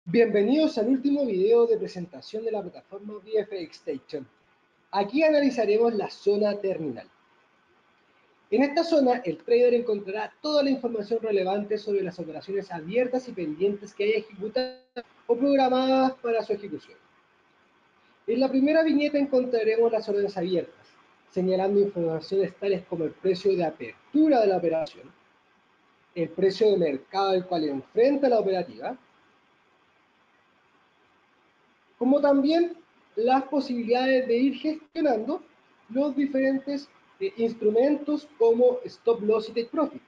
Bienvenidos al último video de presentación de la plataforma VFX Station. Aquí analizaremos la zona terminal. En esta zona, el trader encontrará toda la información relevante sobre las operaciones abiertas y pendientes que haya ejecutadas o programadas para su ejecución. En la primera viñeta encontraremos las órdenes abiertas, señalando informaciones tales como el precio de apertura de la operación, el precio de mercado al cual enfrenta la operativa, como también las posibilidades de ir gestionando los diferentes instrumentos como Stop Loss y Take Profit,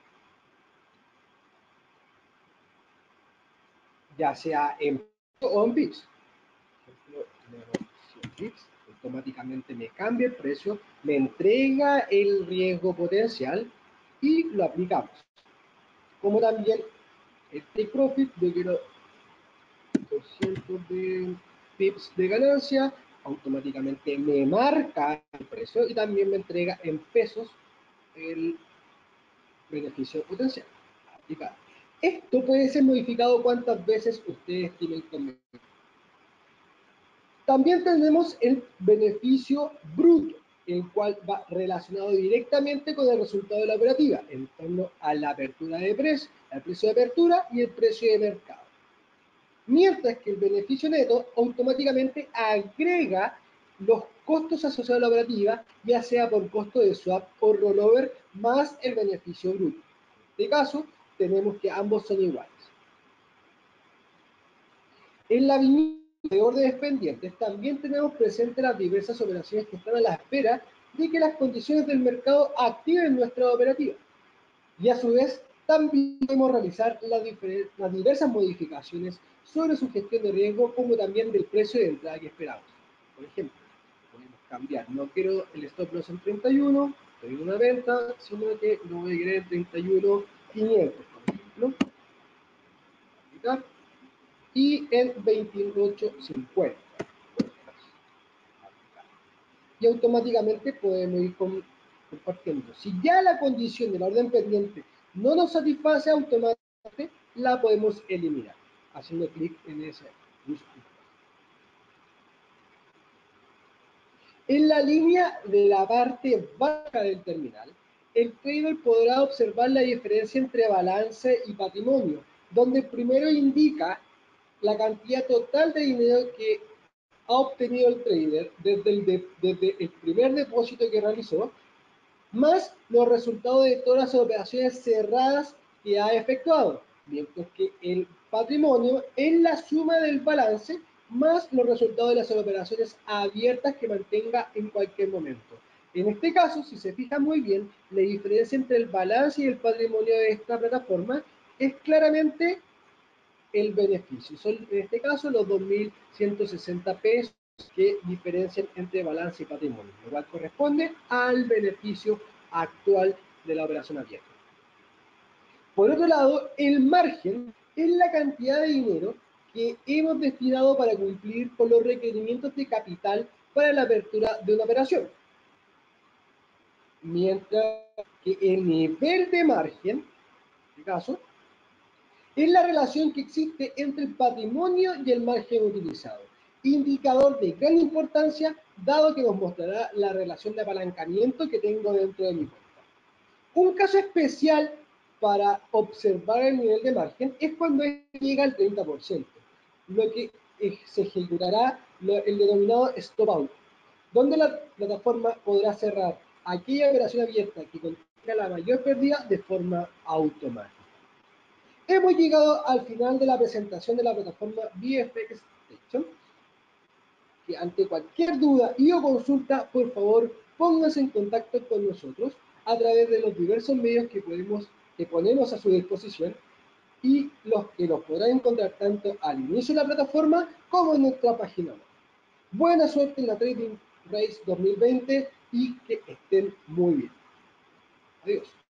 ya sea en o en pips. Por ejemplo, 100 pips, automáticamente me cambia el precio, me entrega el riesgo potencial y lo aplicamos. Como también el Take Profit, yo quiero 200 de pips de ganancia, automáticamente me marca el precio y también me entrega en pesos el beneficio potencial aplicado. Esto puede ser modificado cuantas veces ustedes estimen conveniente. También tenemos el beneficio bruto, el cual va relacionado directamente con el resultado de la operativa, en torno a la apertura de precio, el precio de apertura y el precio de mercado. Mientras que el beneficio neto automáticamente agrega los costos asociados a la operativa, ya sea por costo de swap o rollover, más el beneficio bruto. En este caso, tenemos que ambos son iguales. En la viñeta de órdenes pendientes también tenemos presentes las diversas operaciones que están a la espera de que las condiciones del mercado activen nuestra operativa. Y a su vez, también podemos realizar las diversas modificaciones sobre su gestión de riesgo, como también del precio de entrada que esperamos. Por ejemplo, podemos cambiar, no quiero el stop loss en 31, estoy en una venta, sino que lo voy a querer en 31.500, por ejemplo. Aplicar. Y en 28.50. Y automáticamente podemos ir compartiendo. Si ya la condición de la orden pendiente no nos satisface, automáticamente la podemos eliminar, haciendo clic en ese uso. En la línea de la parte baja del terminal, el trader podrá observar la diferencia entre balance y patrimonio, donde primero indica la cantidad total de dinero que ha obtenido el trader desde el primer depósito que realizó, más los resultados de todas las operaciones cerradas que ha efectuado, mientras que el patrimonio es la suma del balance más los resultados de las operaciones abiertas que mantenga en cualquier momento. En este caso, si se fija muy bien, la diferencia entre el balance y el patrimonio de esta plataforma es claramente el beneficio. Son en este caso los 2.160 pesos que diferencian entre balance y patrimonio, lo cual corresponde al beneficio actual de la operación abierta. Por otro lado, el margen es la cantidad de dinero que hemos destinado para cumplir con los requerimientos de capital para la apertura de una operación. Mientras que el nivel de margen, en este caso, es la relación que existe entre el patrimonio y el margen utilizado, indicador de gran importancia dado que nos mostrará la relación de apalancamiento que tengo dentro de mi cuenta. Un caso especial para observar el nivel de margen es cuando llega al 30%, lo que se ejecutará el denominado stop out, donde la plataforma podrá cerrar aquella operación abierta que contenga la mayor pérdida de forma automática. Hemos llegado al final de la presentación de la plataforma VFX Station, que ante cualquier duda y o consulta, por favor, pónganse en contacto con nosotros a través de los diversos medios que ponemos a su disposición y los que los podrán encontrar tanto al inicio de la plataforma como en nuestra página web. Buena suerte en la Trading Race 2020 y que estén muy bien. Adiós.